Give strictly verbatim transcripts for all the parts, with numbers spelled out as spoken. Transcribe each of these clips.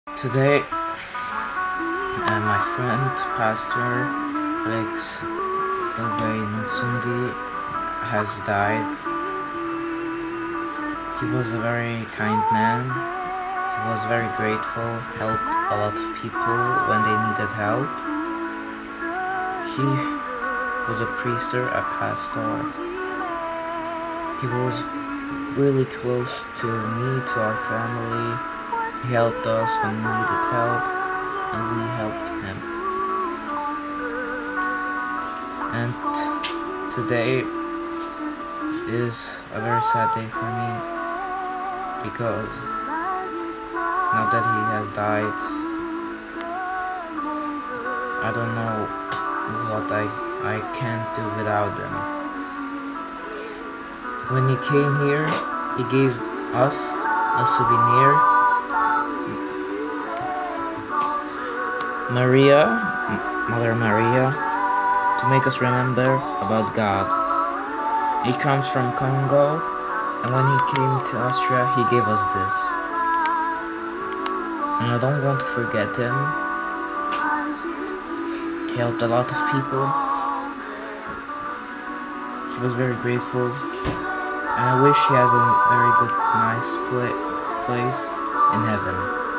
Today, uh, my friend, Pastor Alex Nutsundi, has died. He was a very kind man. He was very grateful, helped a lot of people when they needed help. He was a priester, a pastor. He was really close to me, to our family. He helped us when we needed help, and we helped him. And today is a very sad day for me, because now that he has died, I don't know what I, I can't do without him. When he came here, he gave us a souvenir. Maria, Mother Maria, to make us remember about God. He comes from Congo, and when he came to Austria, he gave us this. And I don't want to forget him. He helped a lot of people. He was very grateful, and I wish he has a very good, nice pla place in heaven.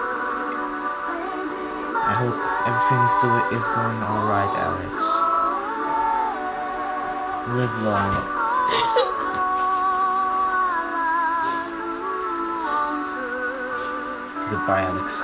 I hope everything is, do is going alright, Alex. Live long. Goodbye, Alex.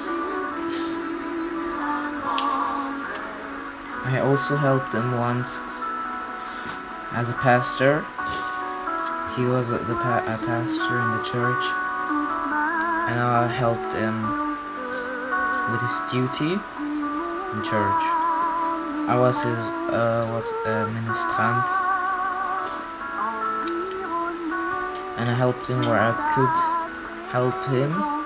I also helped him once as a pastor. He was a, the pa a pastor in the church, and I helped him with his duty in church. I was his uh, what uh, ministrant, and I helped him where I could help him.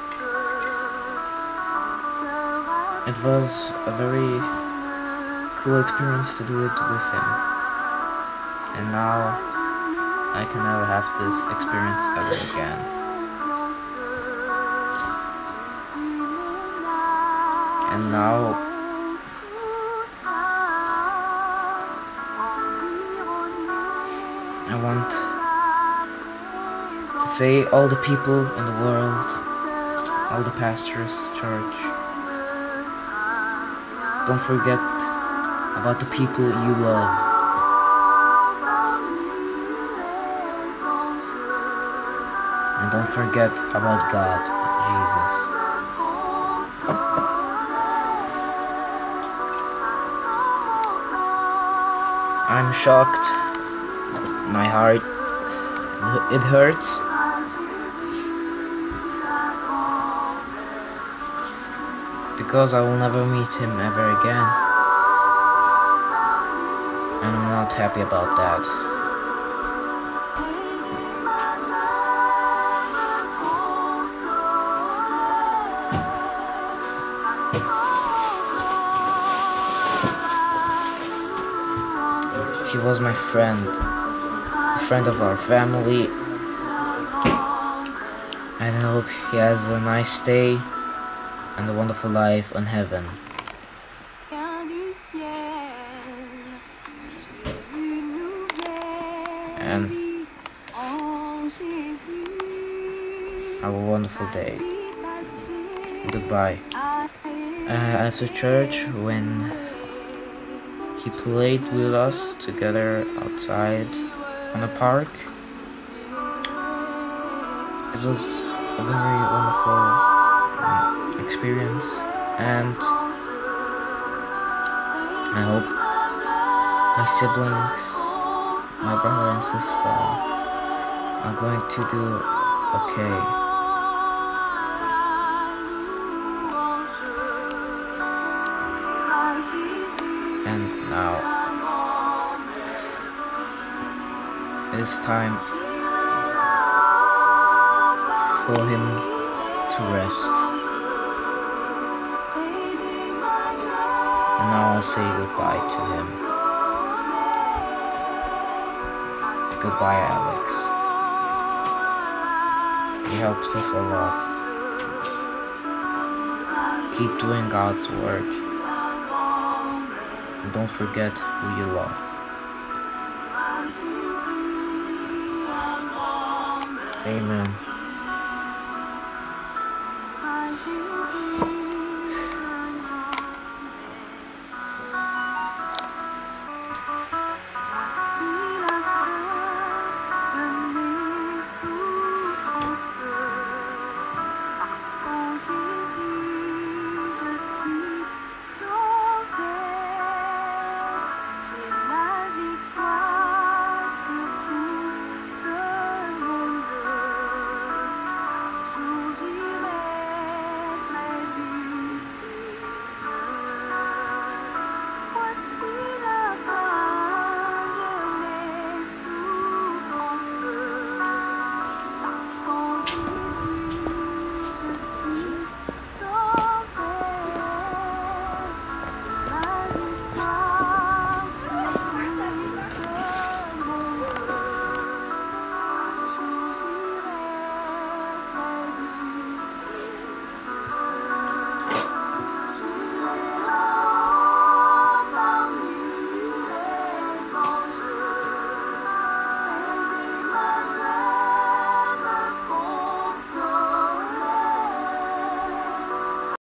It was a very cool experience to do it with him, and now I can never have this experience ever again. And now I want to say all the people in the world, all the pastors, church, don't forget about the people you love. And don't forget about God, Jesus. I'm shocked. My heart, it hurts. Because I will never meet him ever again. And I'm not happy about that. He was my friend, the friend of our family, and I hope he has a nice day and a wonderful life in heaven. And have a wonderful day. Goodbye. Uh, after church, when he played with us together outside on a park, it was a very wonderful um, experience, and I hope my siblings, my brother and sister, are going to do okay. And now it is time for him to rest. And now I'll say goodbye to him. Goodbye, Alex. He helps us a lot. Keep doing God's work. And don't forget who you love. Amen.